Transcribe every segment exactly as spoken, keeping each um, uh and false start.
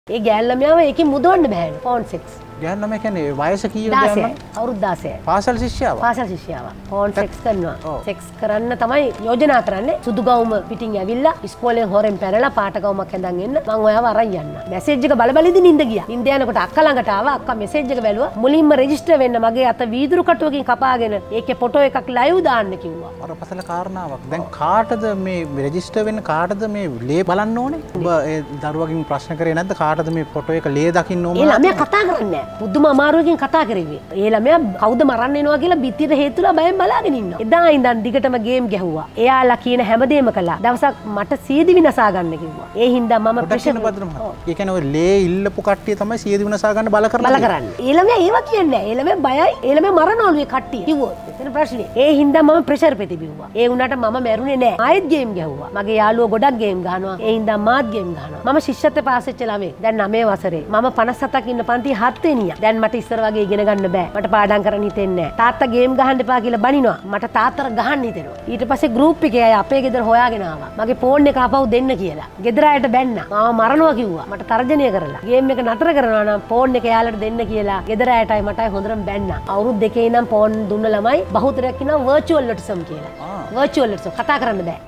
ඒ ගෑල් ළමයාව ඒකෙන් මුදවන්න බෑනේ. Phone sex. ගෑල් ළමයා කියන්නේ වයස කීයද දාසයයි. අවුරුදු දාසයයි. පාසල් ශිෂ්‍යාව. පාසල් ශිෂ්‍යාව. ෆෝන් සෙක්ස් කරනවා. සෙක්ස් කරන්න තමයි යෝජනා කරන්නේ. සුදු ගවුම පිටින් ඇවිල්ලා ඉස්කෝලෙන් හොරෙන් පැනලා පාට ගවුමක් ඇඳන් එන්න මං ඔයාව අරන් යන්න. මැසේජ් එක බල බල ඉඳින් නින්ද ගියා. නින්ද යනකොට අක්කා ළඟට ආවා. අක්කා මැසේජ් එක බැලුවා. මුලින්ම රෙජිස්ටර් වෙන්න මගේ අත වීදුරු කටුවකින් කපාගෙන ඒකේ ෆොටෝ එකක් ලයිව් දාන්න කිව්වා. අර පසල කාරණාවක්. දැන් කාටද මේ රෙජිස්ටර් වෙන්න කාටද මේ ලේ බලන්න ඕනේ? ඔබ ඒ දරුවගෙන් ප්‍රශ්න කරේ නැද්ද කාටද මේ ෆොටෝ එක ලේ දකින්න ඕන? ඒ ළමයා කතා කරන්නේ නැහැ. පුදුම අමාරුවකින් කතා කරේ. ඒ ළමයා කවුද මරන්න එනවා කියලා බිත්තියට හේතුලා බයෙන් බලාගෙන ඉන්නවා. එදා ඉඳන් දිගටම ගේම් ගැහුවා. එයාලා කියන හැමදේම කළා. දවසක් මට සියදිවි විනාසා ගන්න කිව්වා. ඒ හින්දා මම ප්‍රෙෂර් ඒ කියන්නේ ඔය ලේ ඉල්ලපු කට්ටිය තමයි සියදිවි විනාසා ගන්න බල කරලා බල කරන්නේ. ඒ ළමයා ඒවා කියන්නේ නැහැ. ඒ ළමයා බයයි. ඒ ළමයා මරනවලු ඒ කට්ටිය. කිව්වොත් එතන ප්‍රශ්නේ. ඒ හින්දා මම ප්‍රෙෂර් පෙති බිව්වා. ඒ වුණාට මම මැරුණේ නැහැ. ආයෙත් ගේම් ගැහුවා. මගේ යාළුවෝ ගොඩක් ගේම් ගහනවා. ඒ හින්දා මාත් ගේම් ගහනවා. මම ශිෂ්‍යත්වයට පාස් වෙච්ච ළමෙක්. දැන් නවය වසරේ. මම පනස් හතක් ඉන්න පන්ති හත් වෙනියා. දැන් මට ඉස්සර වගේ ඉගෙන ගන්න බෑ. මට පාඩම් කරන්න හිතෙන්නේ නැහැ. තාත්තා ගේම් ගහන්න එපා කියලා බනිනවා. මට තාත්තට ගහන්න හිතෙනවා. ඊට පස්සේ ගෲප් එකේ අය අපේ ගෙදර හොයාගෙන ආවා. මගේ ෆෝන් එක ආපහු දෙන්න කියලා. ගෙදර අයට බැන්නා. මාව මරනවා කිව්වා. මට තර්ජනය කරලා. ගේම් එක නතර කරනවා නම් ෆෝන් එක එයාලට දෙන්න කියලා. ගෙදර අයටයි මටයි හොඳටම බැන්නා. අවුරුදු දෙකේ ඉඳන් ෆෝන් දුන්න ළමයි බහුතරයක් ඉන්නවා වර්චුවල් ඔටිසම් කියලා. වර්චුවල් ඔටිසම් කතා කරන්න බෑ.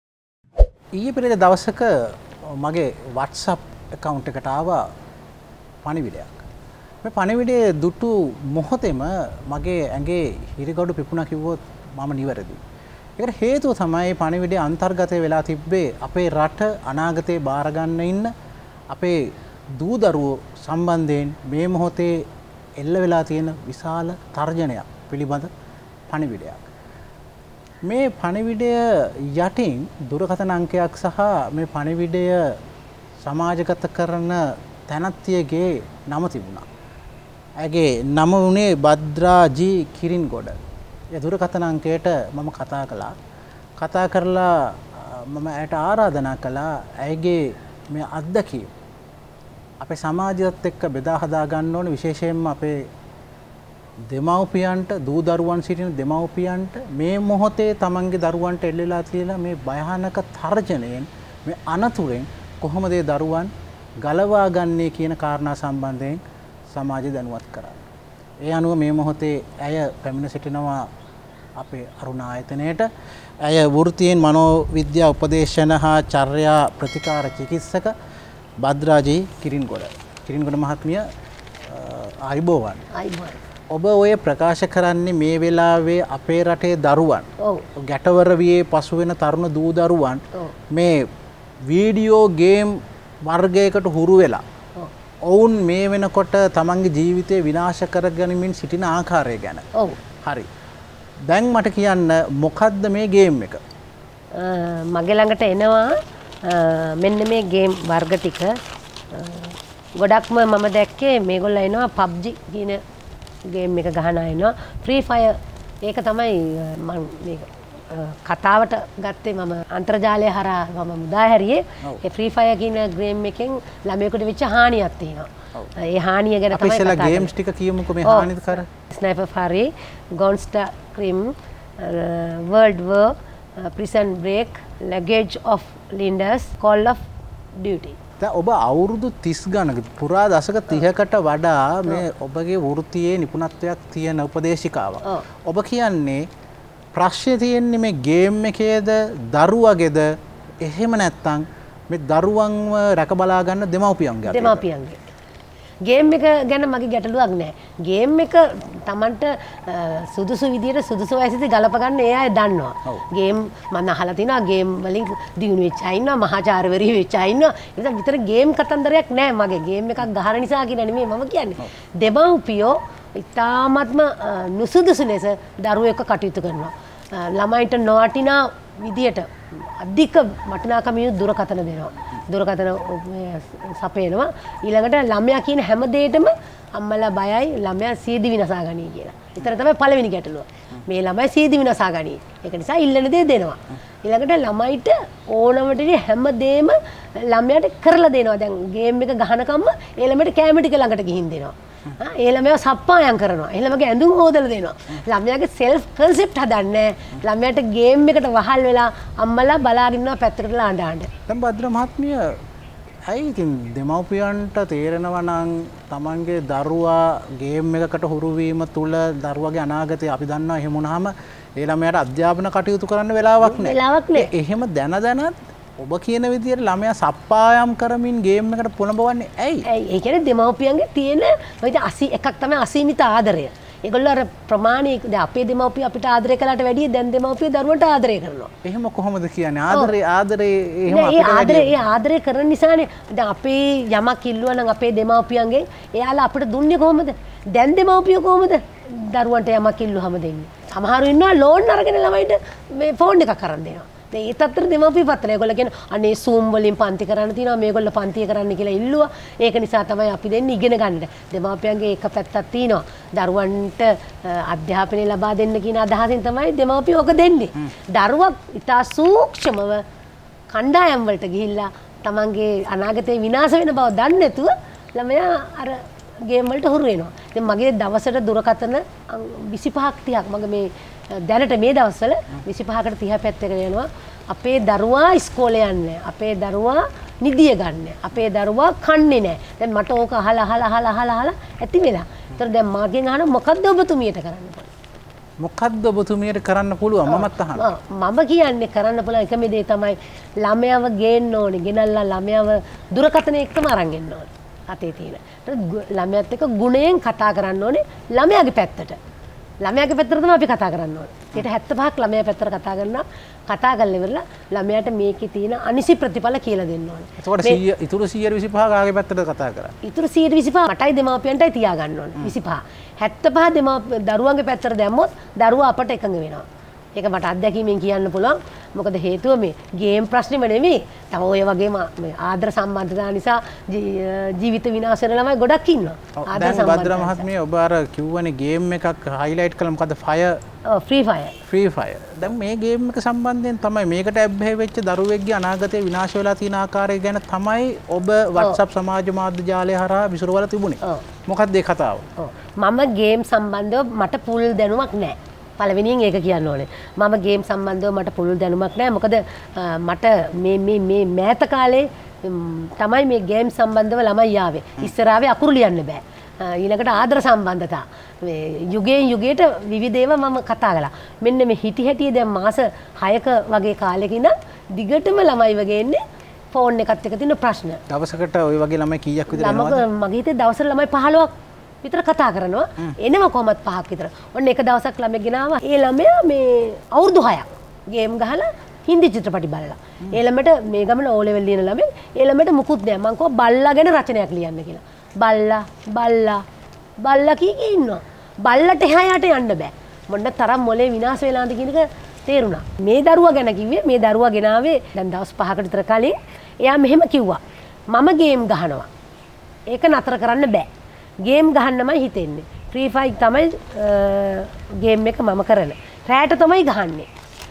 ඊයේ පෙරේද දවසක මගේ WhatsApp account එකට ආවා පණිවිඩයක්. මේ පණිවිඩයේ දුටු මොහොතේම මගේ ඇඟේ හිරිගඩු පිපුණා කිව්වොත් මම නිවැරදි. ඒකට හේතුව තමයි පණිවිඩයේ අන්තර්ගතය වෙලා තිබ්බේ අපේ රට අනාගතේ බාර ගන්න ඉන්න අපේ දූ දරුවෝ සම්බන්ධයෙන් මේ මොහොතේ එල්ල වෙලා තියෙන විශාල තර්ජනයක් පිළිබඳ පණිවිඩයක්. මේ පණිවිඩය යටින් දුරකථන අංකයක් සහ මේ පණිවිඩය සමාජගත කරන තැනැත්තියගේ නම තිබුණා. ඇගේ නම වුණේ භද්‍රා ජී කිරින්ගොඩ. ඒ දුරකථන අංකයට මම කතා කළා. කතා කරලා මම ඇයට ආරාධනා කළා ඇයගේ මේ අත්දැකීම් අපේ සමාජයත් එක්ක බෙදා හදා ගන්න ඕනේ, විශේෂයෙන්ම අපේ දෙමව්පියන්ට දූ දරුවන් සිටින දෙමව්පියන්ට මේ මොහොතේ තමන්ගේ දරුවන්ට එල්ලලා තියෙන මේ භයානක තර්ජනයෙන් මේ අනතුරෙන් කොහොමද ඒ දරුවන් ගලවා ගන්නේ කියන කාරණා සම්බන්ධයෙන් සමාජය දැනුවත් කරා. ඒ අනුව මේ මොහොතේ ඇය පැමිණ සිටිනවා අපේ අරුණ ආයතනයේට. ඇය වෘත්තියෙන් මනෝවිද්‍යා උපදේශන හා චර්යා ප්‍රතිකාර චිකිත්සක භද්‍රාජී කිරින්ගොඩ. කිරින්ගොඩ මහත්මිය ආයුබෝවන්. ආයුබෝවන්. ඔබ ඔය ප්‍රකාශ කරන්නේ මේ වෙලාවේ අපේ රටේ දරුවන් ගැටවර වියේ පසු වෙන තරුණ දූ දරුවන් මේ වීඩියෝ ගේම් වර්ගයකට හුරු වෙලා ඔවුන් මේ වෙනකොට තමන්ගේ ජීවිතය විනාශ කරගනිමින් සිටින ආකාරය ගැන. ඔව්. හරි. දැන් මට කියන්න මොකද්ද මේ ගේම් එක? මගේ ළඟට එනවා මෙන්න මේ ගේම් වර්ග ටික. ගොඩක්ම මම දැක්කේ මේගොල්ලෝ එනවා පබ්ජි කියන ගේම් එක ගහන අය එනවා. ෆ්‍රී ෆයර් ඒක තමයි මම මේක කතාවට ගත්තේ මම අන්තර්ජාලය හරහා මම මුදා හැරියේ. ඒ ෆ්‍රී ෆයර් කියන ගේම් එකෙන් ළමයෙකුට වෙච්ච හානියක් තියෙනවා. ඒ හානිය ගැන තමයි කතා කරන්නේ. අපි ගේම්ස් ටික කියමුකෝ මේ හානිද කර. Sniper fury, gangster crime, world war, prison break, luggage of linders, call of duty. දැන් ඔබ අවුරුදු තිස් ගණක පුරා දශක තිහකට වඩා මේ ඔබගේ වෘත්තියේ නිපුණත්වයක් තියෙන උපදේශිකාවක්. ඔබ කියන්නේ ප්‍රශ්නේ තියෙන්නේ මේ ගේම් එකේද දරුවගේද එහෙම නැත්නම් මේ දරුවන්ව රැක බලා ගන්න දෙමව්පියන්ගේ අතේ? දෙමව්පියන්ගේ. ගේම් එක ගැන මගේ ගැටලුවක් නැහැ. ගේම් එක Tamanට සුදුසු විදියට සුදුසු වයසේදී ගලප ගන්න ඒ අය දන්නවා. ගේම් මම අහලා තිනවා ගේම් වලින් දිනු වෙච්ච අය ඉන්නවා, මහාචාර්යවරිය වෙච්ච අය ඉන්නවා. ඒක විතර ගේම් කතන්දරයක් නැහැ මගේ. ගේම් එකක් ගහන නිසා කියන නෙමෙයි මම කියන්නේ. දෙමව්පියෝ ඉතාමත්ම නුසුදුසු ලෙස දරුවෙක් කටයුතු කරනවා. ළමයින්ට නොවටිනා විදියට අධික වටිනාකම යුතු දුරකථන දෙනවා. දුරකථන සපයනවා. ඊළඟට ළමයා කියන හැම දෙයකම අම්මලා බයයි ළමයා සීදි විනාසා ගනී කියලා. ඒතර තමයි පළවෙනි ගැටලුව. මේ ළමයි සීදි විනාසා ගනී. ඒක නිසා ඉල්ලන දේ දෙනවා. ඊළඟට ළමයිට ඕනම දෙයක් හැම දෙයක්ම ළමයාට කරලා දෙනවා. දැන් ගේම් එක ගහනකම්ම ඒ ළමයට කැම ටික ළඟට ගිහින් දෙනවා. ඒ ළමයා සප්පායම් කරනවා. ඒ ළමයාගේ ඇඳුම් හොදලා දෙනවා. ළමයාගේ සෙල්ෆ් කන්සෙප්ට් හදන්නේ. ළමයාට ගේම් එකට වහල් වෙලා අම්මලා බලාගෙන ඉන්නවා පැත්තකටලා අඬ අඬ. දැන් භද්‍ර මහත්මිය ඇයි ඉතින් දෙමව්පියන්ට තේරෙනවා නම් තමන්ගේ දරුවා ගේම් එකකට හුරුවීම තුළ දරුවගේ අනාගතය අපි දන්නවා එහෙම වුණාම ඒ ළමයාට අධ්‍යාපන කටයුතු කරන්න වෙලාවක් නැහැ. වෙලාවක් නැහැ. එහෙම දැන දැනත් ඔබ කියන විදිහට ළමයා සප්පායම් කරමින් ගේම් එකට පොළඹවන්නේ ඇයි? ඇයි? ඒ කියන්නේ දෙමව්පියන්ගේ තියෙන ඔය අසී එකක් තමයි අසීමිත ආදරය. ඒගොල්ලෝ අර ප්‍රමාණික දැන් අපේ දෙමව්පිය අපිට ආදරය කළාට වැඩිය දැන් දෙමව්පිය දරුවන්ට ආදරය කරනවා. එහෙම කොහොමද කියන්නේ? ආදරේ ආදරේ එහෙම අපිට අපිට ආදරේ ඒ ආදරය කරන නිසානේ දැන් අපේ යමක් ඉල්ලුවා නම් අපේ දෙමව්පියන්ගෙන් එයාලා අපිට දුන්නේ කොහොමද? දැන් දෙමව්පිය කොහොමද දරුවන්ට යමක් ඉල්ලුවම දෙන්නේ? සමහරු ඉන්නවා ලෝන් අරගෙන ළමයිට මේ ෆෝන් එකක් කරන් දෙනවා. ඒ තත්තර දෙමව්පිය පත්තන ඒගොල්ලෝ කියන අනේ සූම් වලින් පන්ති කරන්න තියෙනවා මේගොල්ලෝ පන්තිය කරන්න කියලා ඉල්ලුවා. ඒක නිසා තමයි අපි දෙන්නේ ඉගෙන ගන්නට. දෙමව්පියන්ගේ එක පැත්තක් තියෙනවා. දරුවන්ට අධ්‍යාපනය ලබා දෙන්න කියන අදහසින් තමයි දෙමව්පියෝ ඔක දෙන්නේ. දරුවා ඉතා සූක්ෂමව කණ්ඩායම් වලට ගිහිල්ලා තමන්ගේ අනාගතේ විනාශ වෙන බව දන්නේ නැතුව ළමයා අර ගේම් වලට හුරු වෙනවා. දැන් මගේ දවසට දුරකථන විසිපහක් තිහක් මගේ මේ දැනට මේ දවස්වල විසිපහකට තිහ පැත්තකට යනවා. අපේ දරුවා ඉස්කෝලේ යන්නේ අපේ දරුවා නිදිය ගන්න අපේ දරුවා කන්නේ නැහැ. දැන් මට ඕක අහලා අහලා අහලා අහලා අහලා ඇති වෙලා. ඒතර දැන් මාගෙන් අහන මොකද්ද ඔබතුමියට කරන්න පුළුවන්? මොකද්ද ඔබතුමියට කරන්න පුළුවන්? මමත් අහනවා. මම කියන්නේ කරන්න පුළුවන් එකම දේ තමයි ළමයාව ගේන්න ඕනේ. ගෙනල්ලා ළමයාව දුරකථන එක්කම අරන් එන්න ඕනේ. අතේ තියෙන. ළමයාත් එක්ක ගුණයෙන් කතා කරන්න ඕනේ ළමයාගේ පැත්තට. ළමයාගේ පැත්තට තමයි අපි කතා කරන්න ඕනේ. ඒකට හැත්තෑ පහක් ළමයා පැත්තට කතා කරනවා. කතා කරලා ඉවරලා ළමයාට මේකේ තියෙන අනිසි ප්‍රතිඵල කියලා දෙන්න ඕනේ. එතකොට සීය ඉතුරු සීයට විසිපහ කාගේ පැත්තට කතා කරන්නේ? ඉතුරු සීයට විසිපහ මටයි දෙමාපියන්ටයි තියා ගන්න ඕනේ. විසිපහ. හැත්තෑ පහ දෙමාපිය දරුවන්ගේ පැත්තට දැම්මොත් දරුවා අපට එකඟ වෙනවා. ඒක මට අත්දැකීමෙන් කියන්න පුළුවන්. මොකද හේතුව මේ ගේම් ප්‍රශ්නෙම නෙමෙයි. තව ඔය වගේම මේ ආදර සම්බන්ධතා නිසා ජීවිත විනාශ වෙන ළමයි ගොඩක් ඉන්නවා. ආදර සම්බන්ධතා. භද්‍ර මහත්මිය ඔබ අර කිව්වනේ ගේම් එකක් හයිලයිට් කළා මොකද ෆයර් ඔව් ෆ්‍රී ෆයර්. Free fire. දැන් මේ ගේම් එක සම්බන්ධයෙන් තමයි මේකට ඇබ්බැහි වෙච්ච දරුවෙක්ගේ අනාගතය විනාශ වෙලා තියෙන ආකාරය ගැන තමයි ඔබ WhatsApp සමාජ මාධ්‍ය ජාලය හරහා විසිරවලා තිබුණේ. මොකක්ද ඒ කතාව? ඔව්. මම ගේම් සම්බන්ධව මට පුල් දැනුමක් නැහැ. පළවෙනියෙන් ඒක කියන්න ඕනේ. මම ගේම් සම්බන්ධව මට පුළුල් දැනුමක් නැහැ. මොකද මට මේ මේ මේ මෑත කාලේ තමයි මේ ගේම් සම්බන්ධව ළමයි ආවේ. ඉස්සරාවේ අකුරු ලියන්න බෑ. ඊළඟට ආදර සම්බන්ධතා. මේ යුගයෙන් යුගයට විවිධ ඒවා මම කතා කළා. මෙන්න මේ හිටි හැටිය දැන් මාස හයක වගේ කාලෙක ඉඳන් දිගටම ළමයි වගේ එන්නේ ෆෝන් එකත් එක්ක තියෙන ප්‍රශ්න. දවසකට ওই වගේ ළමයි කීයක් විතර එනවද? මගේ හිතේ දවසට ළමයි පහළොවක් විතර කතා කරනවා. එනවා කොහමත් පහක් විතර. ඔන්න එක දවසක් ළමෙක් ගෙනාවා. ඒ ළමයා මේ අවුරුදු හයක් ගේම් ගහලා හින්දි චිත්‍රපටි බලලා. ඒ ළමයට මේ ගමන ඕ ලෙවල් ලියන ළමෙක්. ඒ ළමයට මුකුත් නෑ. මං කිව්වා බල්ලා ගැන රචනයක් ලියන්න කියලා. බල්ලා බල්ලා බල්ලා කී කී ඉන්නවා. බල්ලට එහා යට යන්න බෑ. මොන්න තරම් මොලේ විනාශ වෙලාද කියන එක තේරුණා. මේ දරුවා ගැන කිව්වේ මේ දරුවා ගෙනාවේ දැන් දවස් පහකට විතර කලින් එයා මෙහෙම කිව්වා. මම ගේම් ගහනවා. ඒක නතර කරන්න බෑ. ගේම් ගහන්නමයි හිතෙන්නේ. ෆ්‍රී ෆයර් තමයි ගේම් එක මම කරන. රෑට තමයි ගහන්නේ.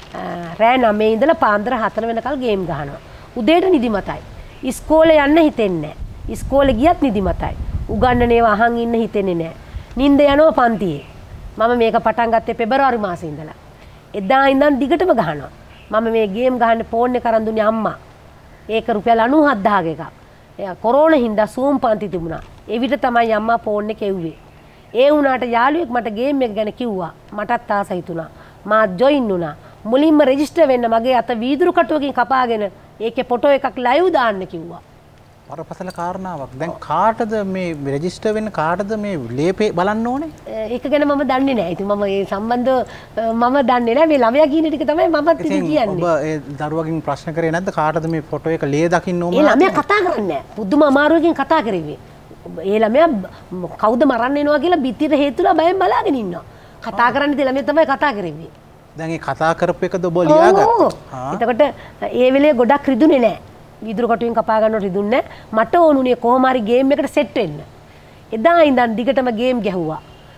රෑ නවය ඉඳලා පාන්දර හතර වෙනකල් ගේම් ගහනවා. උදේට නිදිමතයි. ඉස්කෝලේ යන්න හිතෙන්නේ නැහැ. ඉස්කෝලේ ගියත් නිදිමතයි. උගන්නන ඒවා අහන් ඉන්න හිතෙන්නේ නැහැ. නිින්ද යනවා පන්තියේ. මම මේක පටන් ගත්තේ පෙබරවාරි මාසේ ඉඳලා. එදා ඉඳන් දිගටම ගහනවා. මම මේ ගේම් ගහන්න ෆෝන් එක අරන් දුන්නේ අම්මා. ඒක රුපියල් අනූහත් දහසක එකක්. එයා කොරෝනා හින්දා සූම් පන්ති තිබුණා. ඒ විතර තමයි අම්මා ෆෝන් එක එව්වේ. ඒ වුණාට යාළුවෙක් මට ගේම් එක ගැන කිව්වා. මටත් ආසයි හිතුණා. මා ජොයින් වුණා. මුලින්ම රෙජිස්ටර් වෙන්න මගේ අත වීදුරු කටුවකින් කපාගෙන ඒකේ ෆොටෝ එකක් ලයිව් දාන්න කිව්වා. බරපතල කාරණාවක්. දැන් කාටද මේ රෙජිස්ටර් වෙන්න කාටද මේ ලේපේ බලන්න ඕනේ? ඒක ගැන මම දන්නේ නැහැ. ඉතින් මම ඒ සම්බන්ධව මම දන්නේ නැහැ. මේ ළමයා කියන ටික තමයි මමත් ඉතින් කියන්නේ. ඔබ ඒ දරුවගෙන් ප්‍රශ්න කරේ නැද්ද කාටද මේ ෆොටෝ එක ලේ දකින්න ඕන? ඒ ළමයා කතා කරන්නේ නැහැ. පුදුම අමාරුවකින් කතා කරේ. ඒ ළමයා කවුද මරන්න එනවා කියලා බිත්තියට හේතුලා බයෙන් බලාගෙන ඉන්නවා. කතා කරන්න ඉතින් ළමයා තමයි කතා කරේ. දැන් ඒ කතා කරපු එකද ඔබ ලියාගත්තා? එතකොට ඒ වෙලේ ගොඩක් රිදුනේ නැහැ. විදුරු කටුවෙන් කපා ගන්නවට රිදුන්නේ නැහැ. මට ඕනුනේ කොහොම හරි ගේම් එකට සෙට් වෙන්න. එදා ඉඳන් දිගටම ගේම් ගැහුවා.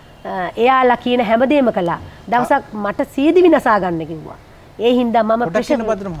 එයාලා කියන හැමදේම කළා. දවසක් මට සීදි විනාසා ගන්න කිව්වා. ඒ හින්දා මම ප්‍රශ්න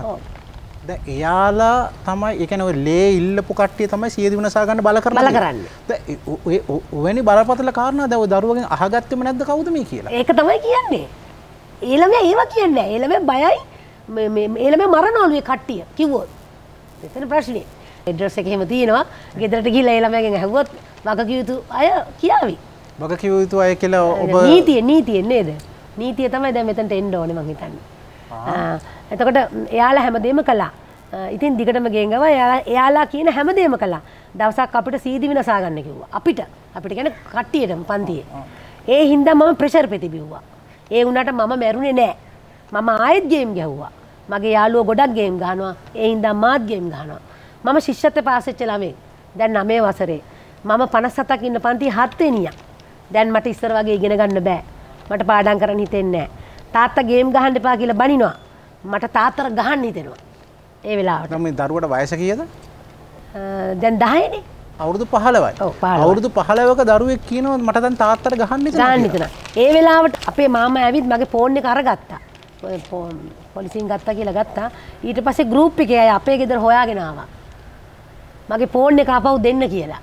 දැන් එයාලා තමයි ඒ කියන්නේ ඔය ලේ ඉල්ලපු කට්ටිය තමයි සීදි විනාසා ගන්න බල කරලා බල කරන්නේ. දැන් ඔය ඔවැනි බරපතල කාරණා දැන් ඔය දරුවගෙන් අහගත්තෙම නැද්ද කවුද මේ කියලා? ඒක තමයි කියන්නේ. ඒ ළමයා ඒවා කියන්නේ නැහැ. ඒ ළමයා බයයි මේ මේ ඒ ළමයා මරනවලු ඒ කට්ටිය කිව්වොත්. එතන ප්‍රශ්නේ. ඇඩ්‍රස් එක එහෙම තියෙනවා. ගෙදරට ගිහිල්ලා ඒ ළමයාගෙන් ඇහුවොත් වගකිය යුතු අය කියාවි. වගකිය යුතු අය කියලා ඔබ නීතිය නීතිය නේද? නීතිය තමයි දැන් මෙතනට එන්න ඕනේ මං හිතන්නේ. එතකොට එයාලා හැමදේම කළා. ඉතින් දිගටම ගෙන් ගාවා එයාලා එයාලා කියන හැමදේම කළා. දවසක් අපිට සීදි විනාසා ගන්න කිව්වා. අපිට අපිට කියන්නේ කට්ටියටම පන්තියේ. ඒ හින්දා මම ප්‍රෙෂර් පෙති බිව්වා. ඒ වුණාට මම මැරුණේ නෑ. මම ආයෙත් ගේම් ගැහුවා. මගේ යාළුවෝ ගොඩක් ගේම් ගහනවා. ඒ හින්දා මාත් ගේම් ගහනවා. මම ශිෂ්‍යත්ව පාස් වෙච්ච ළමෙක්. දැන් නවය වසරේ. මම පනස් හතක් ඉන්න පන්තියේ හත් වෙනියක්. දැන් මට ඉස්සර වගේ ඉගෙන ගන්න බෑ. මට පාඩම් කරන්න හිතෙන්නේ නෑ. තාත්තා ගේම් ගහන්න එපා කියලා බනිනවා. මට තාත්තට ගහන්න හිතෙනවා. ඒ වෙලාවට. නම් මේ දරුවට වයස කීයද? දැන් දහය නේ. අවුරුදු පහළොවයි. ඔව් පහළොවයි. අවුරුදු පහළොවක දරුවෙක් කියනවා මට දැන් තාත්තට ගහන්න හිතෙනවා. ගහන්න හිතෙනවා. ඒ වෙලාවට අපේ මාමා ඇවිත් මගේ ෆෝන් එක අරගත්තා. පොලිසියෙන් ගත්තා කියලා ගත්තා. ඊට පස්සේ ගෲප් එකේ අය අපේ ගෙදර හොයාගෙන ආවා. මගේ ෆෝන් එක ආපහු දෙන්න කියලා.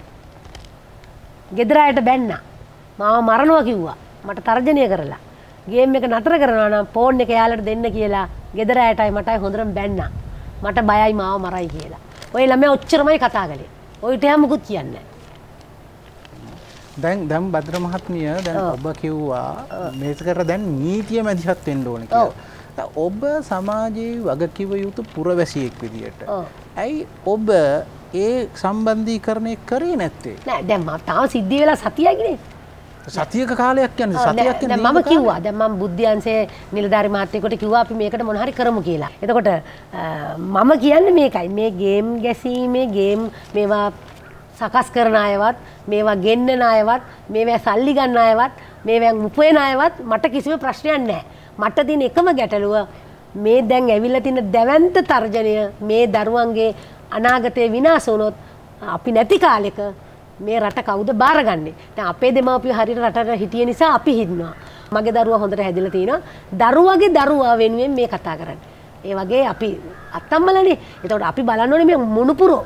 ගෙදර අයට බැන්නා. මාව මරනවා කිව්වා. මට තර්ජනය කරලා. ගේම් එක නතර කරනවා නම් ෆෝන් එක යාළුවට දෙන්න කියලා ගෙදර අයටයි මටයි හොඳටම බැන්නා. මට බයයි මාව මරයි කියලා. ඔය ළමයා ඔච්චරමයි කතා කළේ. ඔයිට යා මුකුත් කියන්නේ නැහැ. දැන් දැන් බද්‍ර මහත්මිය දැන් ඔබ කිව්වා මේකට දැන් නීතිය මැදිහත් වෙන්න ඕනේ කියලා. ඔබ සමාජයේ වගකිව යුතු පුරවැසියෙක් විදියට. ඇයි ඔබ ඒ සම්බන්ධීකරණය කරේ නැත්තේ? නෑ දැන් මම තාම සිද්ධිය වෙලා සතියයිනේ. සතියක කාලයක් කියන්නේ සතියක් කියන්නේ දැන් මම කිව්වා දැන් මම බුද්ධ්‍යංශයේ නිලධාරි මහත්තයෙකුට කිව්වා අපි මේකට මොන හරි කරමු කියලා. එතකොට මම කියන්නේ මේකයි මේ ගේම් ගැසීමේ ගේම් මේවා සකස් කරන අයවත් මේවා ගෙන්නන අයවත් මේවා සල්ලි ගන්න අයවත් මේවා උපයන අයවත් මට කිසිම ප්‍රශ්නයක් නැහැ. මට තියෙන එකම ගැටලුව මේ දැන් ඇවිල්ලා තියෙන දැවැන්ත තර්ජනය මේ දරුවන්ගේ අනාගතේ විනාශ වුණොත් අපි නැති කාලෙක මේ රට කවුද බාරගන්නේ? දැන් අපේ දෙමාපියෝ හරියට රටට හිටිය නිසා අපි හිටිනවා. මගේ දරුවා හොඳට හැදිලා තිනවා. දරුවගේ දරුවා වෙනුවෙන් මේ කතා කරන්නේ. ඒ වගේ අපි අත්තම්මලනේ. එතකොට අපි බලන්න ඕනේ මේ මුණුපුරෝ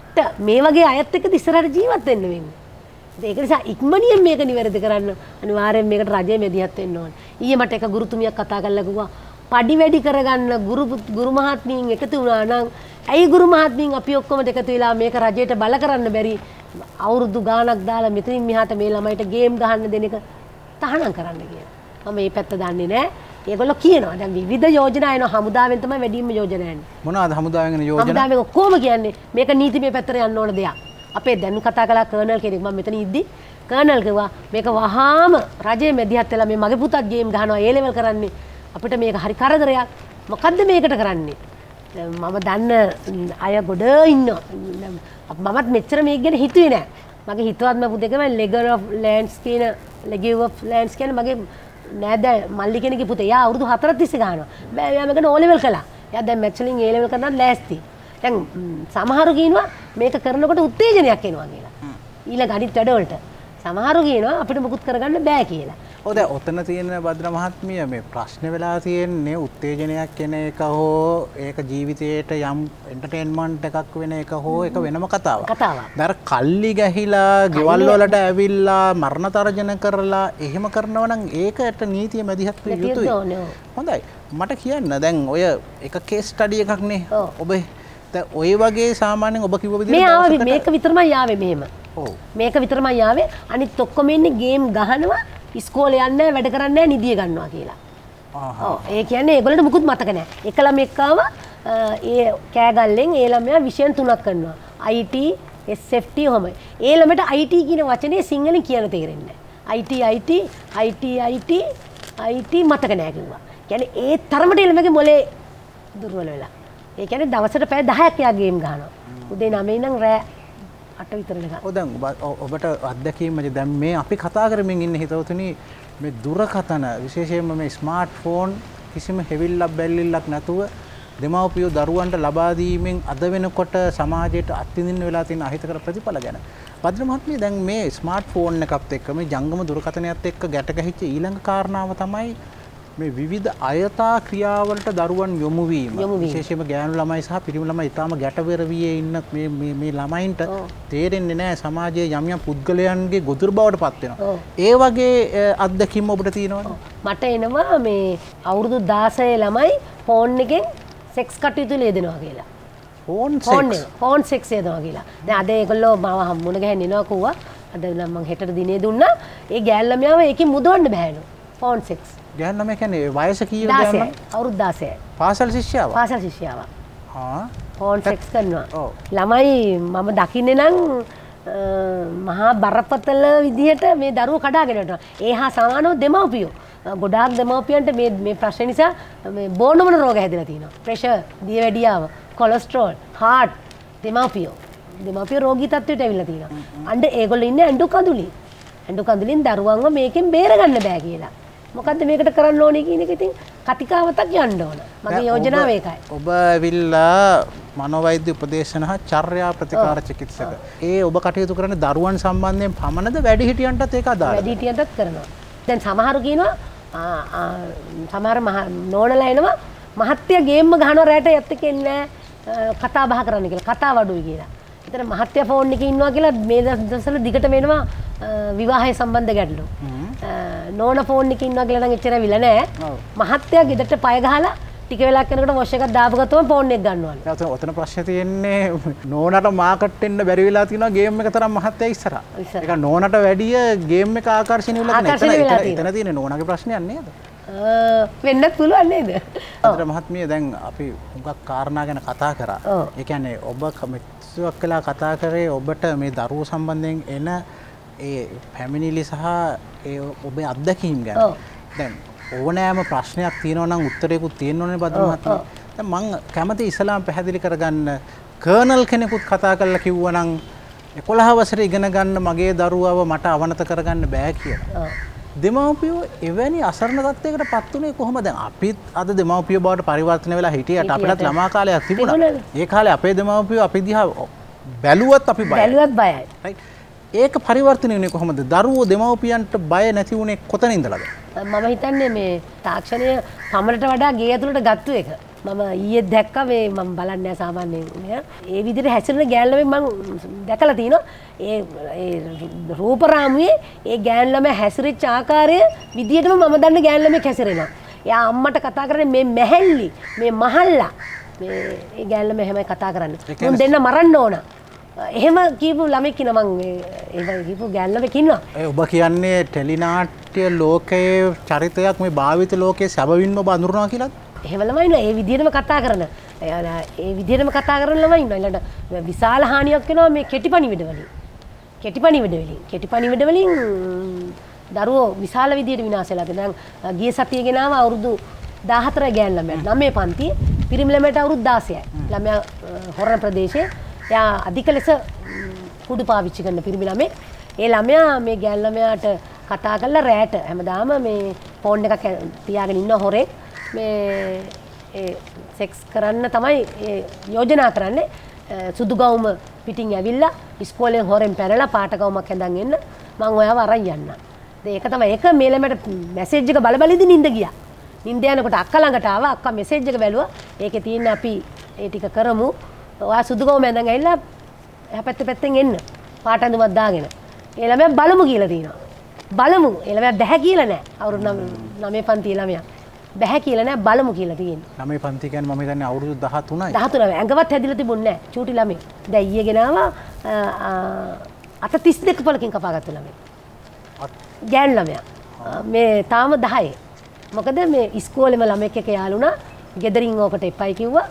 මේ වගේ අයත් එක්ක ඉස්සරහට ජීවත් වෙන්න වෙන්නේ. ඒක නිසා ඉක්මනියෙන් මේක නිවැරදි කරන්න අනිවාර්යෙන් මේකට රජය මෙදිහත් වෙන්න ඕනේ. ඊයේ මට එක ගුරුතුමියක් කතා කරලා කිව්වා පඩි වැඩි කරගන්න ගුරු ගුරු මහත්මීන් එකතු වුණා නම් ඇයි ගුරු මහත්මීන් අපි ඔක්කොම එකතු වෙලා මේක රජයට බල කරන්න බැරි අවුරුදු ගාණක් දාලා මෙතනින් මෙහාට මේ ළමයිට ගේම් ගහන්න දෙන එක තහනම් කරන්න කියලා. මම මේ පැත්ත දන්නේ නැහැ. ඒගොල්ලෝ කියනවා දැන් විවිධ යෝජනා එනවා හමුදාවෙන් තමයි වැඩිම යෝජනා එන්නේ. මොනවාද හමුදාවෙන් එන යෝජනා? හමුදාවෙන් ඔක්කොම කියන්නේ මේක නීතිමය පැත්තට යන්න ඕන දෙයක්. අපේ දැන් කතා කළා කර්නල් කෙනෙක් මම මෙතන ඉද්දි කර්නල් කිව්වා මේක වහාම රජයේ මැදිහත් වෙලා මේ මගේ පුතත් ගේම් ගහනවා ඒ ලෙවල් කරන්නේ අපිට මේක හරි කරදරයක්. මොකද්ද මේකට කරන්නේ? මම දන්න අය ගොඩ ඉන්නවා. මමත් මෙච්චර මේක ගැන හිතුවේ නෑ. මගේ හිතවත්ම පුතේකම ලෙගර් ඔෆ් ලෑන්ඩ්ස් කියන ලෙගිව් ඔෆ් ලෑන්ඩ්ස් කියන මගේ නෑද මල්ලි කෙනෙක්ගේ පුතේ. යා අවුරුදු හතරක් තිස්සේ ගහනවා. බෑ යා මේකට ඕ ලෙවල් කළා. යා දැන් මැචලින් ඒ ලෙවල් කරනත් ලෑස්ති. දැන් සමහරු කියනවා මේක කරනකොට උත්තේජනයක් එනවා කියලා. ඊළඟ අනිත් වැඩවලට. සමහරු කියනවා අපිට මුකුත් කරගන්න බෑ කියලා. ඔව් දැන් ඔතන තියෙන බද්‍ර මහත්මිය මේ ප්‍රශ්නේ වෙලා තියෙන්නේ උත්තේජනයක් කෙන එක හෝ ඒක ජීවිතේට යම් එන්ටර්ටේන්මන්ට් එකක් වෙන එක හෝ ඒක වෙනම කතාවක්. කතාවක්. දර කල්ලි ගැහිලා, ගෙවල් වලට ඇවිල්ලා, මරණ තර්ජන කරලා එහෙම කරනවා නම් ඒකට නීතිය මැදිහත් විය යුතුයි. හොඳයි. මට කියන්න දැන් ඔය එක කේස් ස්ටඩි එකක් නේ ඔබ දැන් ඔය වගේ සාමාන්‍යයෙන් ඔබ කිව්ව විදිහට මේ ආවේ මේක විතරමයි ආවේ මෙහෙම. ඔව්. මේක විතරමයි ආවේ. අනිත් ඔක්කොම ඉන්නේ ගේම් ගහනවා, ඉස්කෝලේ යන්නේ වැඩ කරන්නේ නැහැ, නිදිය ගන්නවා කියලා. ඔව්. ඒ කියන්නේ ඒගොල්ලන්ට මුකුත් මතක නැහැ. එක ළමෙක් ආවා ඒ කෑගල්ලෙන් ඒ ළමයා විෂයන් තුනක් කරනවා. I T, S F T ඔහමයි. ඒ ළමයට I T කියන වචනේ සිංහලෙන් කියන්න තේරෙන්නේ නැහැ. I T I T I T I T I T මතක නැහැ කිව්වා. කියන්නේ ඒ තරමට ඒ ළමගේ මොලේ දුර්වල වෙලා. ඒ කියන්නේ දවසට පැය දහයක් යා ගේම් ගහනවා. උදේ නවය ඉඳන් රෑ අට විතර වෙනකන්. ඔව් දැන් ඔබට අත්දැකීම දැන් මේ අපි කතා කරමින් ඉන්න හිතවතුනි මේ දුරකථන විශේෂයෙන්ම මේ ස්මාර්ට්ෆෝන් කිසිම හෙවිල්ලක් බැල්ලිල්ලක් නැතුව දෙමව්පියෝ දරුවන්ට ලබා දීමෙන් අද වෙනකොට සමාජයට අත්විඳින්න වෙලා තියෙන අහිතකර ප්‍රතිඵල ගැන. බද්‍ර මහත්මිය දැන් මේ ස්මාර්ට්ෆෝන් එකත් එක්ක මේ ජංගම දුරකථනයත් එක්ක ගැට ගැහිච්ච ඊළඟ කාරණාව තමයි මේ විවිධ අයථා ක්‍රියාවලට දරුවන් යොමු වීම. විශේෂයෙන්ම ගෑනු ළමයි සහ පිරිමි ළමයි ඊටාම ගැටවෙර වියේ ඉන්න මේ මේ මේ ළමයින්ට තේරෙන්නේ නැහැ සමාජයේ යම් යම් පුද්ගලයන්ගේ ගොදුරු බවට පත් වෙනවා. ඒ වගේ අත්දැකීම් ඔබට තියෙනවද? මට එනවා මේ අවුරුදු දාසය ළමයි ෆෝන් එකෙන් සෙක්ස් කටයුතු ලේදෙනවා කියලා. ෆෝන් ෆෝන් ෆෝන් සෙක්ස් යනවා කියලා. දැන් අද ඒගොල්ලෝ මාව හම්බුන ගහන්න එනවා කිව්වා. අද නම් මං හෙටට දිනේ දුන්නා. ඒ ගෑල් ළමයාව ඒකෙන් මුදවන්න බෑලු. Phone sex. ගෑල් ළමයා කියන්නේ වයස කීයද ගෑල්? අවුරුදු දාසයයි. පාසල් ශිෂ්‍යාව. පාසල් ශිෂ්‍යාව. හා ෆෝන් සෙක්ස් කරනවා. ළමයි මම දකින්නේ නම් මහා බරපතල විදිහට මේ දරුවෝ කඩාගෙන යනවා. ඒ හා සමානව දෙමව්පියෝ. ගොඩාක් දෙමව්පියන්ට මේ මේ ප්‍රශ්න නිසා මේ බෝනමන රෝග හැදිලා තියෙනවා. ප්‍රෙෂර්, දියවැඩියාව, කොලෙස්ටරෝල්, හાર્ට් දෙමව්පියෝ. දෙමව්පියෝ රෝගී තත්ත්වයට ඇවිල්ලා තියෙනවා. අඬ ඒගොල්ලෝ ඉන්නේ ඇඬු කඳුලින්. ඇඬු කඳුලින් දරුවන්ව මේකෙන් බේරගන්න බෑ කියලා. මොකද්ද මේකට කරන්න ඕනේ කියන එක ඉතින් කතිකාවතක් යන්න ඕන. මගේ යෝජනාව ඒකයි. ඔබ ඇවිල්ලා මනෝවෛද්‍ය උපදේශන හා චර්යා ප්‍රතිකාර චිකිත්සක. ඒ ඔබ කටයුතු කරන දරුවන් සම්බන්ධයෙන් පමණද වැඩිහිටියන්ටත් ඒක අදාළද? වැඩිහිටියන්ටත් කරනවා. දැන් සමහරු කියනවා සමහර නෝනලා එනවා මහත්ය ගේම්ම ගහනවා රැට යත් එක්ක එන්නේ කතා බහ කරන්න කියලා. කතා වඩුයි කියලා. එතන මහත්ය ෆෝන් එකේ ඉන්නවා කියලා මේ දවස්වල දිගට වෙනවා විවාහය සම්බන්ධ ගැටලු. නෝන ෆෝන් එකේ ඉන්නවා කියලා නම් එච්චර විල නෑ. මහත්ය ගෙදරට පය ගහලා ටික වෙලාවක් යනකොට වොෂ් එකක් දාපු ගත්තම ෆෝන් එක ගන්නවලු. ඔතන ඔතන ප්‍රශ්නේ තියෙන්නේ නෝනට මාකට් වෙන්න බැරි වෙලා තියෙනවා ගේම් එක තරම් මහත්ය ඉස්සරහා. ඒක නෝනට වැඩිය ගේම් එක ආකර්ෂණීය වෙලා තියෙනවා. එතන තියෙන්නේ නෝනගේ ප්‍රශ්නයක් නේද? වෙන්නත් පුළුවන් නේද? අතර මහත්මිය දැන් අපි හුඟක් කාරණා ගැන කතා කරා. ඒ කියන්නේ ඔබ මෙච්චරක් වෙලා කතා කරේ ඔබට මේ දරුවෝ සම්බන්ධයෙන් එන ඒ පැමිණිලි සහ ඒ ඔබේ අත්දැකීම් ගැන. දැන් ඕනෑම ප්‍රශ්නයක් තියෙනවා නම් උත්තරයකුත් තියෙන්න ඕනේ බද්ද මහත්මිය. දැන් මම කැමති ඉස්ලාම් පැහැදිලි කරගන්න කර්නල් කෙනෙකුත් කතා කරලා කිව්වා නම් එකොළහ වසරේ ඉගෙන ගන්න මගේ දරුවව මට අවනත කරගන්න බෑ කියලා. දෙමව්පියෝ එවැනි අසරණ තත්යකට පත් වුණේ කොහොමද? දැන් අපිත් අද දෙමව්පියෝ බවට පරිවර්තන වෙලා හිටියට අපිටත් ළමා කාලයක් තිබුණා. ඒ කාලේ අපේ දෙමව්පියෝ අපි දිහා බැලුවත් අපි බයයි. බැලුවත් බයයි. රයිට්. ඒක පරිවර්තනය වුණේ කොහොමද? දරුවෝ දෙමව්පියන්ට බය නැති වුණේ කොතන ඉඳලාද? මම හිතන්නේ මේ තාක්ෂණය කමරට වඩා ගේ ඇතුළට ගත්තු එක. මම ඊයේ දැක්කා මේ මම බලන්නේ නැහැ සාමාන්‍යයෙන්. ඒ විදිහට හැසිරෙන ගෑන් ළමයි මම දැකලා තිනවා. ඒ ඒ රූපරාමුවේ ඒ ගෑන් ළමයි හැසිරෙච්ච ආකාරය විදිහටම මම දන්න ගෑන් ළමෙක් හැසිරෙනවා. එයා අම්මට කතා කරන්නේ මේ මැහැල්ලි, මේ මහල්ලා. මේ ඒ ගෑන් ළමයි හැමයි කතා කරන්නේ. මුන් දෙන්න මරන්න ඕන. එහෙම කියපු ළමෙක් ඉන්නවා මං ඒ කියපු ගෑන් ළමෙක් ඉන්නවා. ඒ ඔබ කියන්නේ ටෙලිනාට්‍ය ලෝකයේ චරිතයක් මේ භාවිත ලෝකයේ සැබවින්ම ඔබ අඳුරනවා කියලාද? එහෙම ළමයි ඉන්නවා. ඒ විදිහටම කතා කරන. ඒ විදිහටම කතා කරන ළමයි ඉන්නවා. ඊළඟට විශාල හානියක් වෙනවා මේ කෙටිපණිවිඩ වලින්. කෙටිපණිවිඩ වලින්. කෙටිපණිවිඩ වලින් දරුවෝ විශාල විදිහට විනාශ වෙලා තියෙනවා. දැන් ගිය සතියේ ගෙනාව අවුරුදු දාහතර ගෑන් ළමයාට නවය පන්තියේ පිරිමි ළමයට අවුරුදු දාසයයි. ළමයා හොරණ ප්‍රදේශයේ එයා අධික ලෙස කුඩු පාවිච්චි කරන පිරිමි ළමෙක්. ඒ ළමයා මේ ගෑන් ළමයාට කතා කරලා රැට හැමදාම මේ ෆෝන් එකක් තියාගෙන ඉන්න හොරෙක් මේ ඒ සෙක්ස් කරන්න තමයි යෝජනා කරන්නේ. සුදු ගවුම පිටින් ඇවිල්ලා ඉස්කෝලෙන් හොරෙන් පැනලා පාට ගවුමක් ඇඳන් එන්න මං ඔයාව අරන් යන්න. ඒක තමයි ඒක මේ ළමයට මැසේජ් එක බල බල ඉඳින් නින්ද ගියා. නින්ද යනකොට අක්කා ළඟට ආවා. අක්කා මැසේජ් එක බැලුවා. ඒකේ තියෙන අපි ඒ ටික කරමු. ඔයා සුදු ගවුම ඇඳන් ඇවිල්ලා එහා පැත්තේ පැත්තෙන් එන්න. පාට ඇඳුමක් දාගෙන. ඒ ළමයා බලමු කියලා තියෙනවා. බලමු. ඒ ළමයා බැහැ කියලා නෑ. අවුරුදු නවය පන්තියේ ළමයා. බැහැ කියලා නෑ බලමු කියලා තියෙනවා. නවය පන්ති කියන්නේ මම හිතන්නේ අවුරුදු දහතුනයි. දහතුනයි. ඇඟවත් හැදිලා තිබුණේ නෑ. චූටි ළමයි. දැන් ඊයේ ගෙනාවා අත තිස් දෙක පළකින් කපාගත්ත ළමයි. ගෑන් ළමයා. මේ තාම දහයේ. මොකද මේ ඉස්කෝලේම ළමෙක් එක්ක යාළුණා. ගෙදරින් ඕකට එපයි කිව්වා.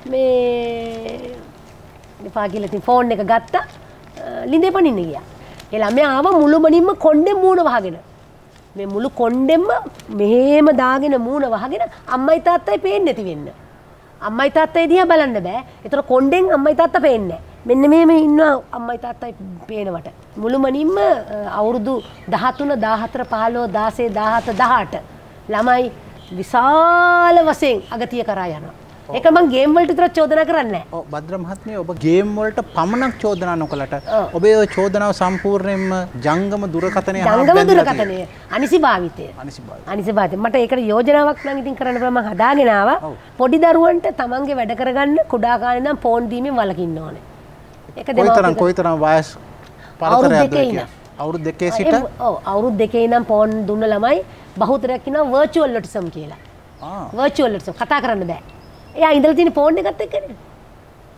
මේ එපා කියලා ඉතින් ෆෝන් එක ගත්තා. ලිඳේ පනින්න ගියා. ඒ ළමයා ආව මුළුමනින්ම කොණ්ඩෙන් මූණ වහගෙන. මේ මුළු කොණ්ඩෙන්ම මෙහෙම දාගෙන මූණ වහගෙන අම්මයි තාත්තයි පේන්නේ නැති වෙන්න. අම්මයි තාත්තයි දිහා බලන්න බෑ. ඒතර කොණ්ඩෙන් අම්මයි තාත්තා පේන්නේ නැහැ. මෙන්න මෙහෙම ඉන්නවා අම්මයි තාත්තයි පේනවට. මුළුමනින්ම අවුරුදු දහතුන දහහතර පහළොව දාසය දහහත දහඅට ළමයි විශාල වශයෙන් අගතිය කරා යනවා. ඒක මං ගේම් වලට විතර චෝදනා කරන්නේ නැහැ. ඔව් භද්‍ර මහත්මිය ඔබ ගේම් වලට පමණක් චෝදනා නොකලට ඔබේ ඔය චෝදනාව සම්පූර්ණයෙන්ම ජංගම දුරකථනය හා ජංගම දුරකථනය අනිසි භාවිතය. අනිසි භාවිතය. අනිසි භාවිතය. මට ඒකට යෝජනාවක් නම් ඉතින් කරන්න බෑ මං හදාගෙන ආවා. පොඩි දරුවන්ට තමන්ගේ වැඩ කරගන්න කුඩා කාලේ ඉඳන් ෆෝන් දීමෙන් වළකින්න ඕනේ. ඒක කොයිතරම් කොයිතරම් වයස් පරතරයක්ද කියන්නේ? අවුරුදු දෙකේ සිට ඔව් අවුරුදු දෙකේ ඉඳන් ෆෝන් දුන්න ළමයි බහුතරයක් ඉන්නවා වර්චුවල් ඔටිසම් කියලා. ආ වර්චුවල් ඔටිසම් කතා කරන්න බෑ. එයා ඉඳලා තියෙන ෆෝන් එකත් එක්කනේ.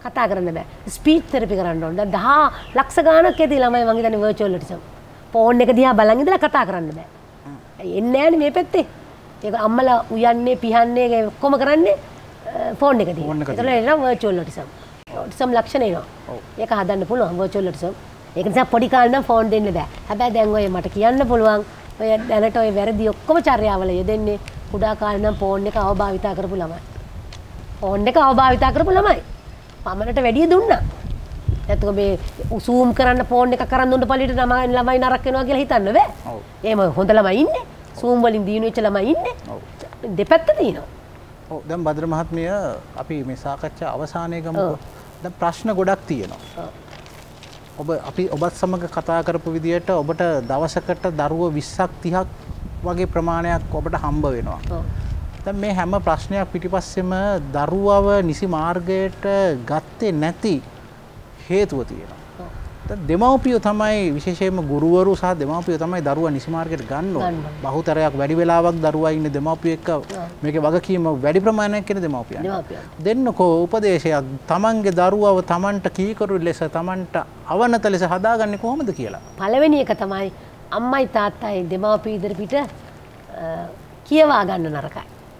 කතා කරන්න බෑ. ස්පීච් තෙරපි කරන්න ඕන. දැන් දහ ලක්ෂ ගාණක් ඇති ළමයි මං හිතන්නේ වර්චුවල් ඔටිසම්. ෆෝන් එක දිහා බලන් ඉඳලා කතා කරන්න බෑ. එන්නේ නෑනේ මේ පැත්තේ. ඒක අම්මලා උයන්නේ පිහන්නේ ඔක්කොම කරන්නේ ෆෝන් එක දිහා. ඒතකොට එනවා වර්චුවල් ඔටිසම්. ඔටිසම් ලක්ෂණ එනවා. ඒක හදන්න පුළුවන් වර්චුවල් ඔටිසම්. ඒක නිසා පොඩි කාලේ නම් ෆෝන් දෙන්න බෑ. හැබැයි දැන් ඔය මට කියන්න පුළුවන් ඔය දැනට ඔය වැරදි ඔක්කොම චර්යාවල යෙදෙන්නේ කුඩා කාලේ නම් ෆෝන් එක අවභාවිතා කරපු ළමයි. ෆෝන් එක අවභාවිතා කරපු ළමයි. පමණට වැඩිය දුන්නා. නැත්නම් මේ සූම් කරන්න ෆෝන් එක කරන් දුන්න පළියට ළමයි ළමයි නරක වෙනවා කියලා හිතන්න බෑ. ඔව්. එහෙම හොඳ ළමයි ඉන්නේ. සූම් වලින් දිනු වෙච්ච ළමයි ඉන්නේ. ඔව්. දෙපැත්ත තියෙනවා. ඔව් දැන් භද්‍ර මහත්මිය අපි මේ සාකච්ඡා අවසානයේ ගමුකෝ. දැන් ප්‍රශ්න ගොඩක් තියෙනවා. ඔව්. ඔබ අපි ඔබත් සමග කතා කරපු විදියට ඔබට දවසකට දරුවෝ විස්සක් තිහක් වගේ ප්‍රමාණයක් ඔබට හම්බ වෙනවා. ඔව්. දැන් මේ හැම ප්‍රශ්නයක් පිටිපස්සෙම දරුවව නිසි මාර්ගයට ගත්තේ නැති හේතුව තියෙනවා. දැන් දෙමව්පියෝ තමයි විශේෂයෙන්ම ගුරුවරු සහ දෙමව්පියෝ තමයි දරුවා නිසි මාර්ගයට ගන්න ඕනේ. බහුතරයක් වැඩි වෙලාවක් දරුවා ඉන්නේ දෙමව්පියෝ එක්ක මේකේ වගකීම වැඩි ප්‍රමාණයක් ඉන්නේ දෙමව්පියන්. දෙන්නකෝ උපදේශයක් තමන්ගේ දරුවව තමන්ට කීකරු ලෙස තමන්ට අවනත ලෙස හදාගන්නේ කොහොමද කියලා. පළවෙනි එක තමයි අම්මයි තාත්තයි දෙමව්පිය ඉදිරිපිට කියවා ගන්න නරකයි.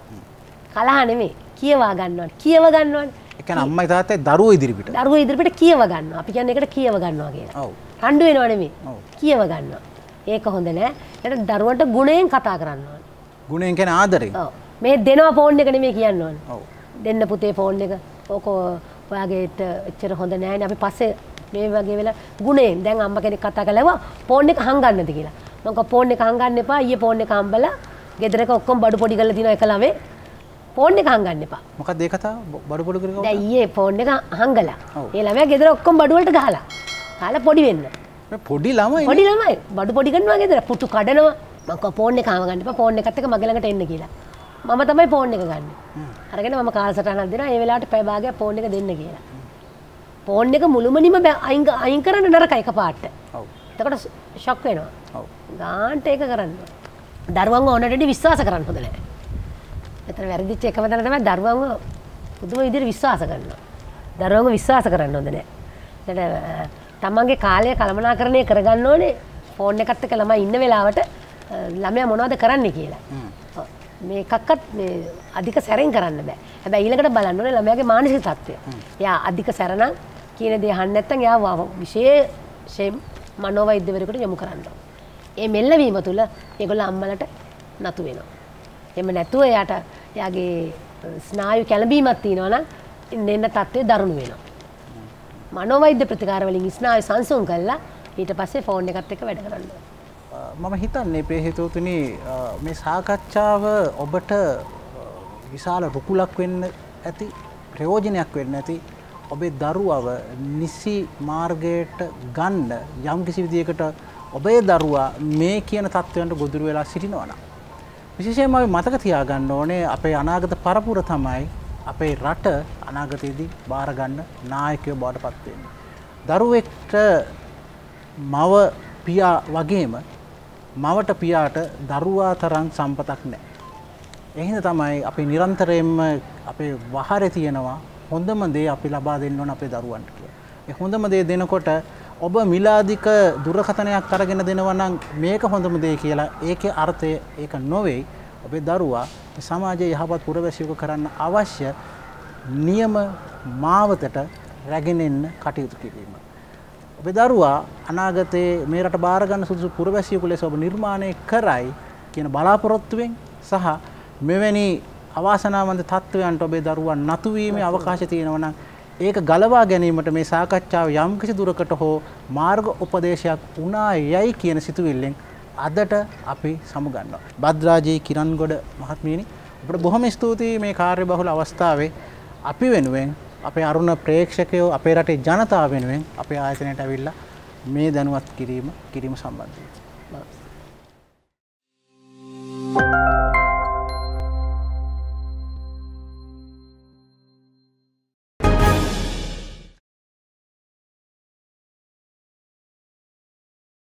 කලහ නෙමෙයි කියවා ගන්නවා. කියව ගන්නවනේ. ඒ කියන්නේ අම්මයි තාත්තයි දරුවෝ ඉදිරිපිට. දරුවෝ ඉදිරිපිට කියව ගන්නවා. අපි කියන්නේ ඒකට කියව ගන්නවා කියලා. ඔව්. රණ්ඩු වෙනව නෙමෙයි. ඔව්. කියව ගන්නවා. ඒක හොඳ නෑ. ඒකට දරුවන්ට ගුණයෙන් කතා කරන්න ඕනේ. ගුණයෙන් කියන්නේ ආදරෙන්. ඔව්. මේ දෙනවා ෆෝන් එක නෙමෙයි කියන්න ඕනේ. ඔව්. දෙන්න පුතේ ෆෝන් එක. ඕක ඔයාගේට එච්චර හොඳ නෑනේ. අපි පස්සේ මේ වගේ වෙලා ගුණයෙන් දැන් අම්මා කෙනෙක් කතා කරලා ෆෝන් එක හංගන්නද කියලා. මම කිව්වා ෆෝන් එක හංගන්න එපා. ඊයේ ෆෝන් එක හම්බලා ගෙදරක ඔක්කොම බඩු පොඩි කරලා තිනවා එක ළමේ. ෆෝන් එක හංගන්න එපා. මොකක්ද ඒ කතාව? බඩු පොඩි කරගන්න. දැන් ඊයේ ෆෝන් එක හංගලා. ඒ ළමයා ගෙදර ඔක්කොම බඩු වලට ගහලා. කාලා පොඩි වෙන්න. මේ පොඩි ළමයි. පොඩි ළමයි බඩු පොඩි කරනවා ගෙදර. පුතු කඩනවා. මම කිව්වා ෆෝන් එක හංගන්න එපා. ෆෝන් එකත් එක්ක මගේ ළඟට එන්න කියලා. මම තමයි ෆෝන් එක ගන්නෙ. අරගෙන මම කාලසටහනක් දෙනවා. ඒ වෙලාවට පැය භාගයක් ෆෝන් එක දෙන්න කියලා. ෆෝන් එක මුළුමනින්ම අයින් අයින් කරන්න නරකයි එකපාරට. ඔව්. එතකොට ෂොක් වෙනවා. ඔව්. ගාන්ට ඒක කරන්න. දරුවන්ව ඕනටදී විශ්වාස කරන්න හොඳ නැහැ. එතන වැරදිච්ච එකම තැන තමයි දරුවන්ව පුදුම විදිහට විශ්වාස කරනවා. දරුවන්ව විශ්වාස කරන්න හොඳ නැහැ. එතන තමන්ගේ කාලය කළමනාකරණය කරගන්න ඕනේ ෆෝන් එකත් එක්ක ළමයි ඉන්න වෙලාවට ළමයා මොනවද කරන්නේ කියලා. මේ එකක්වත් මේ අධික සැරෙන් කරන්න බෑ. හැබැයි ඊළඟට බලන්න ඕනේ ළමයාගේ මානසික තත්ත්වය. එයා අධික සැර නම් කියන දේ අහන්න නැත්නම් එයා විශේෂයෙන් මනෝවෛද්‍යවරයෙකුට යොමු කරන්න ඕනේ. ඒ මෙල්ලවීම තුළ ඒගොල්ලෝ අම්මලට නතු වෙනවා. එහෙම නැතුව එයාට එයාගේ ස්නායු කැළඹීමක් තියෙනවා නම් එන්න තත්ත්වය දරුණු වෙනවා. මනෝවෛද්‍ය ප්‍රතිකාර වලින් ස්නායු සංසුන් කළා ඊට පස්සේ ෆෝන් එකත් එක්ක වැඩ කරන්න ඕනේ. මම හිතන්නේ ප්‍රේ හේතුතුනි මේ සාකච්ඡාව ඔබට විශාල රුකුලක් වෙන්න ඇති ප්‍රයෝජනයක් වෙන්න ඇති ඔබේ දරුවව නිසි මාර්ගයට ගන්න යම් කිසි විදියකට ඔබේ දරුවා මේ කියන තත්ත්වයන්ට ගොදුරු වෙලා සිටිනවා නම් විශේෂයෙන්ම අපි මතක තියාගන්න ඕනේ අපේ අනාගත පරපුර තමයි අපේ රට අනාගතයේදී බාර ගන්න නායකයෝ බවට පත් වෙන්නේ. දරුවෙක්ට මව පියා වගේම මවට පියාට දරුවා තරම් සම්පතක් නැහැ. ඒ හින්දා තමයි අපි නිරන්තරයෙන්ම අපේ වහරේ තියෙනවා හොඳම දේ අපි ලබා දෙන්න ඕන අපේ දරුවන්ට කියලා. ඒ හොඳම දේ දෙනකොට ඔබ මිලාදික දුරකථනයක් අරගෙන දෙනවා නම් මේක හොඳම දේ කියලා ඒකේ අර්ථය ඒක නොවේ. ඔබේ දරුවා සමාජයේ යහපත් පුරවැසියෙකු කරන්න අවශ්‍ය නියම මාවතට රැගෙන එන්න කටයුතු කිරීම. ඔබේ දරුවා අනාගතයේ මේ රට බාර ගන්න සුදුසු පුරවැසියෙකු ලෙස ඔබ නිර්මාණය කරයි කියන බලාපොරොත්තුවෙන් සහ මෙවැනි අවාසනාවන්ත තත්ත්වයන්ට ඔබේ දරුවා නතු වීමේ අවකාශය තියෙනවා නම් ඒක ගලවා ගැනීමට මේ සාකච්ඡාව යම් කිසි දුරකට හෝ මාර්ග උපදේශයක් වුණා යයි කියන සිතුවිල්ලෙන් අදට අපි සමුගන්නවා. භද්‍රාජී කිරන්ගොඩ මහත්මියනි අපිට බොහොම ස්තුතියි මේ කාර්යබහුල අවස්ථාවේ අපි වෙනුවෙන් අපේ අරුණ ප්‍රේක්ෂකයෝ අපේ රටේ ජනතාව වෙනුවෙන් අපේ ආයතනයට ඇවිල්ලා මේ දැනුවත් කිරීම කිරීම සම්බන්ධයෙන්